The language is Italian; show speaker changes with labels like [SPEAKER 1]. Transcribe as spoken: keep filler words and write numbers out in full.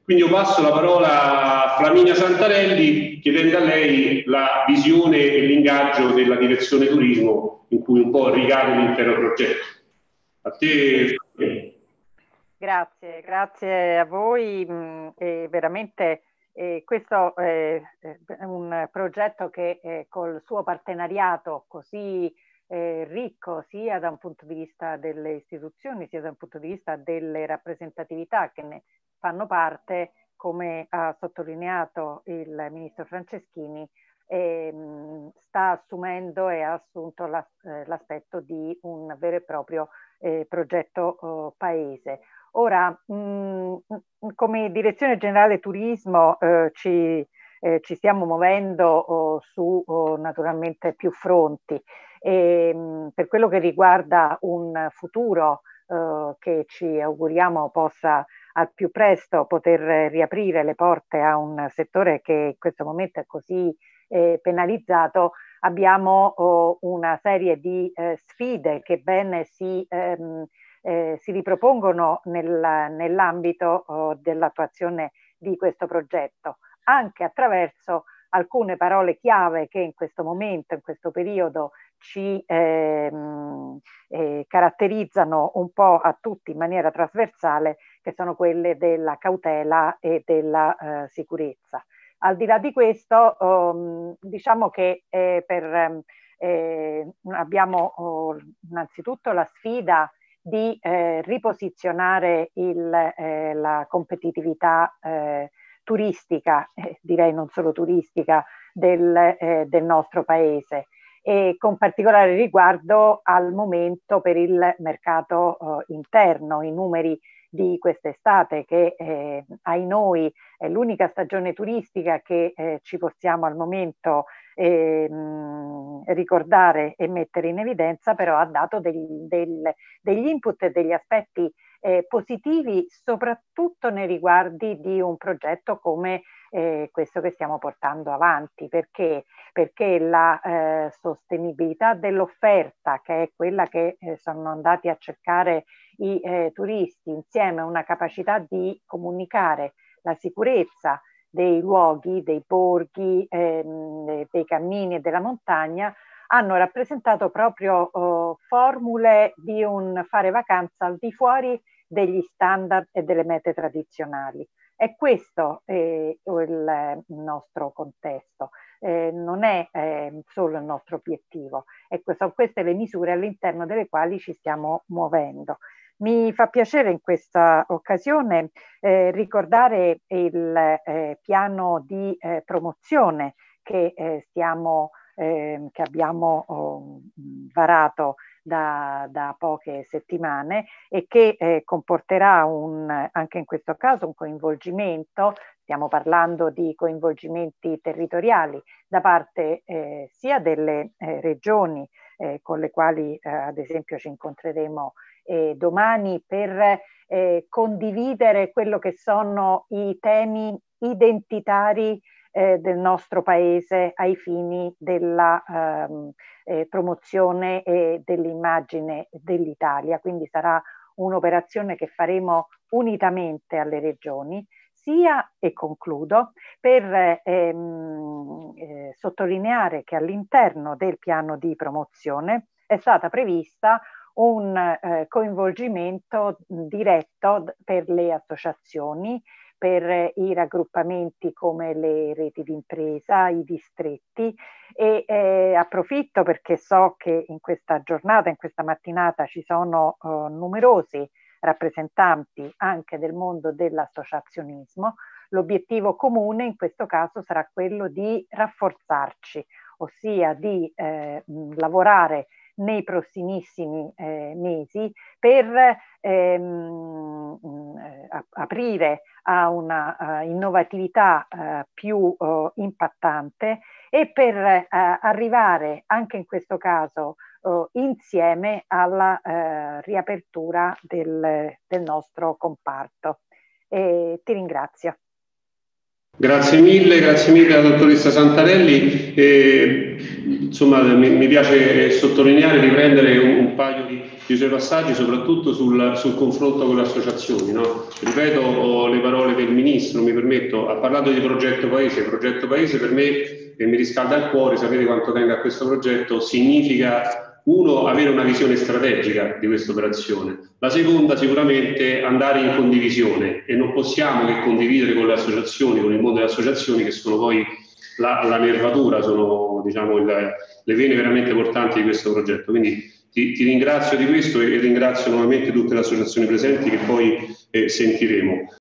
[SPEAKER 1] Quindi io passo la parola a Flaminia Santarelli chiedendo a lei la visione e l'ingaggio della direzione turismo in cui un po' ricade l'intero progetto. A te.
[SPEAKER 2] Grazie, grazie a voi. Mh, e veramente eh, questo è un progetto che eh, col suo partenariato così eh, ricco sia da un punto di vista delle istituzioni sia da un punto di vista delle rappresentatività che ne fanno parte, come ha sottolineato il ministro Franceschini, eh, sta assumendo e ha assunto la, eh, l'aspetto di un vero e proprio eh, progetto oh, paese. Ora, mh, come Direzione Generale Turismo eh, ci, eh, ci stiamo muovendo oh, su oh, naturalmente più fronti. E, mh, per quello che riguarda un futuro eh, che ci auguriamo possa al più presto poter riaprire le porte a un settore che in questo momento è così eh, penalizzato, abbiamo oh, una serie di eh, sfide che ben si... Ehm, Eh, si ripropongono nel, nell'ambito oh, dell'attuazione di questo progetto, anche attraverso alcune parole chiave che in questo momento, in questo periodo, ci ehm, eh, caratterizzano un po' a tutti in maniera trasversale, che sono quelle della cautela e della eh, sicurezza. Al di là di questo, um, diciamo che eh, per, eh, abbiamo oh, innanzitutto la sfida di eh, riposizionare il, eh, la competitività eh, turistica, eh, direi non solo turistica, del, eh, del nostro paese, e con particolare riguardo al momento per il mercato eh, interno. I numeri di quest'estate, che eh, ai noi è l'unica stagione turistica che eh, ci possiamo al momento eh, mh, ricordare e mettere in evidenza, però ha dato degli, del, degli input e degli aspetti eh, positivi, soprattutto nei riguardi di un progetto come eh, questo che stiamo portando avanti. Perché? Perché la eh, sostenibilità dell'offerta, che è quella che eh, sono andati a cercare i eh, turisti, insieme a una capacità di comunicare la sicurezza dei luoghi, dei borghi, ehm, dei cammini e della montagna, hanno rappresentato proprio oh, formule di un fare vacanza al di fuori degli standard e delle mete tradizionali. E questo è il nostro contesto, eh, non è eh, solo il nostro obiettivo. Ecco, sono queste le misure all'interno delle quali ci stiamo muovendo. Mi fa piacere in questa occasione eh, ricordare il eh, piano di eh, promozione che, eh, stiamo, eh, che abbiamo oh, varato da, da poche settimane e che eh, comporterà un, anche in questo caso un coinvolgimento. Stiamo parlando di coinvolgimenti territoriali da parte eh, sia delle eh, regioni eh, con le quali eh, ad esempio ci incontreremo eh, domani per eh, condividere quello che sono i temi identitari eh, del nostro paese ai fini della ehm, eh, promozione e dell'immagine dell'Italia. Quindi sarà un'operazione che faremo unitamente alle regioni, sia, e concludo, per ehm, eh, sottolineare che all'interno del piano di promozione è stata prevista un eh, coinvolgimento diretto per le associazioni, per i raggruppamenti come le reti di impresa, i distretti, e eh, approfitto perché so che in questa giornata, in questa mattinata ci sono eh, numerosi rappresentanti anche del mondo dell'associazionismo. L'obiettivo comune in questo caso sarà quello di rafforzarci, ossia di eh, lavorare nei prossimissimi eh, mesi per ehm, eh, aprire a una uh, innovatività uh, più uh, impattante e per uh, arrivare anche in questo caso uh, insieme alla uh, riapertura del, del nostro comparto. E ti ringrazio.
[SPEAKER 1] Grazie mille, grazie mille alla dottoressa Santarelli. Eh, insomma, mi, mi piace sottolineare e riprendere un, un paio di i suoi passaggi soprattutto sul, sul confronto con le associazioni, no? Ripeto le parole del Ministro, mi permetto, ha parlato di progetto Paese. Progetto Paese per me, e mi riscalda il cuore, sapete quanto tengo a questo progetto, significa, uno, avere una visione strategica di questa operazione, la seconda sicuramente andare in condivisione, e non possiamo che condividere con le associazioni, con il mondo delle associazioni, che sono poi la, la nervatura, sono diciamo il, le vene veramente portanti di questo progetto. Quindi Ti, ti ringrazio di questo e ringrazio nuovamente tutte le associazioni presenti che poi eh, sentiremo.